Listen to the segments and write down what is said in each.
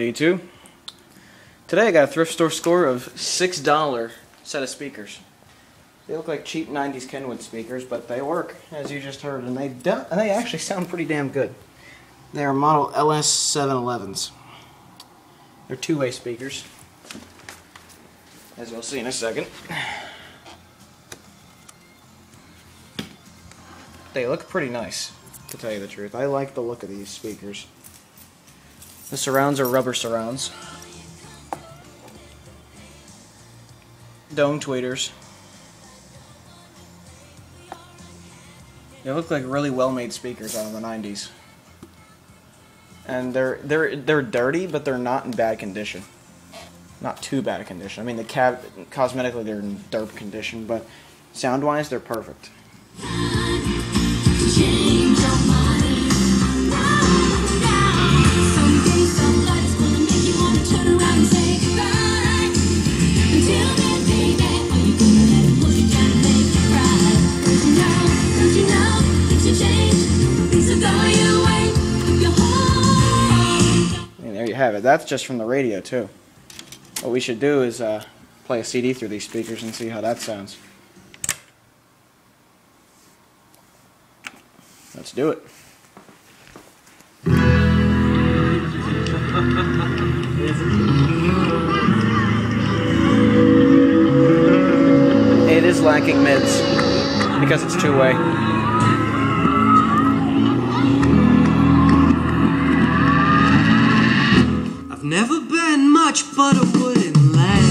YouTube. Today I got a thrift store score of $6 set of speakers. They look like cheap 90s Kenwood speakers, but they work, as you just heard, and they actually sound pretty damn good. They are model LS711s. They're two-way speakers, as you'll see in a second. They look pretty nice, to tell you the truth. I like the look of these speakers. The surrounds are rubber surrounds. Dome tweeters. They look like really well-made speakers out of the 90s. And they're dirty, but they're not in bad condition. Not too bad a condition. I mean, cosmetically they're in derp condition, but sound-wise they're perfect. There you have it. That's just from the radio too. What we should do is play a CD through these speakers and see how that sounds. Let's do it. It is lacking mids because it's two-way. I've never been much but a wooden leg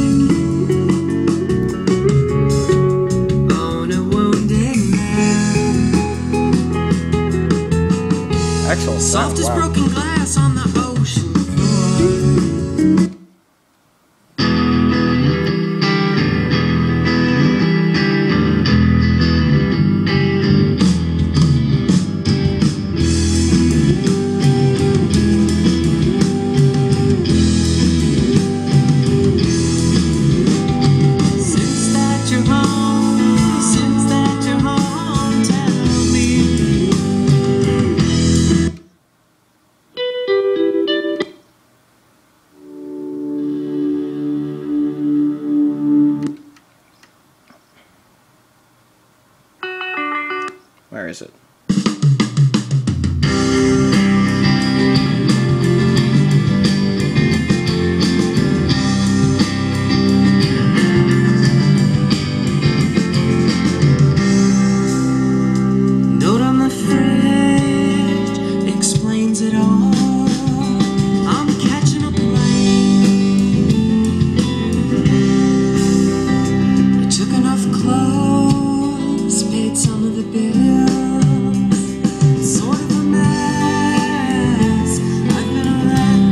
on a wounded man. Excellent sound. Soft as broken glass on the ocean floor. Where is it? Note on the fridge explains it all. I'm catching a plane. I took enough clothes, paid some of the bills. Sort of a mess. I've been a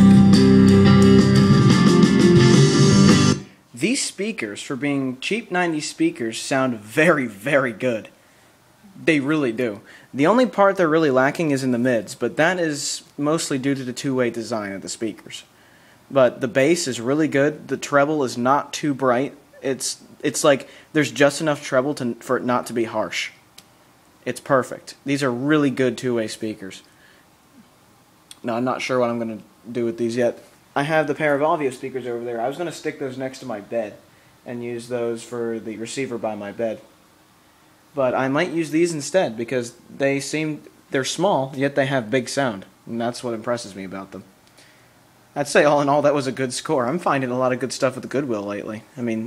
wreck. These speakers, for being cheap 90s speakers, sound very, very good. They really do. The only part they're really lacking is in the mids, but that is mostly due to the two-way design of the speakers. But the bass is really good. The treble is not too bright. It's like there's just enough treble for it not to be harsh. It's perfect. These are really good two-way speakers. Now, I'm not sure what I'm going to do with these yet. I have the pair of audio speakers over there. I was going to stick those next to my bed and use those for the receiver by my bed. But I might use these instead because they're small, yet they have big sound. And that's what impresses me about them. I'd say all in all that was a good score. I'm finding a lot of good stuff at the Goodwill lately. I mean,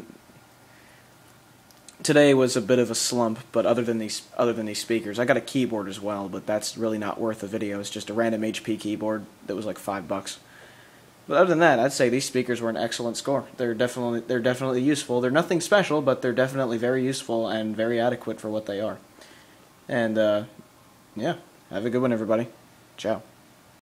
today was a bit of a slump, but other than these speakers, I got a keyboard as well, but that's really not worth a video. It's just a random HP keyboard that was like $5. But other than that, I'd say these speakers were an excellent score. They're definitely useful. They're nothing special, but they're definitely very useful and very adequate for what they are. And yeah, have a good one, everybody. Ciao.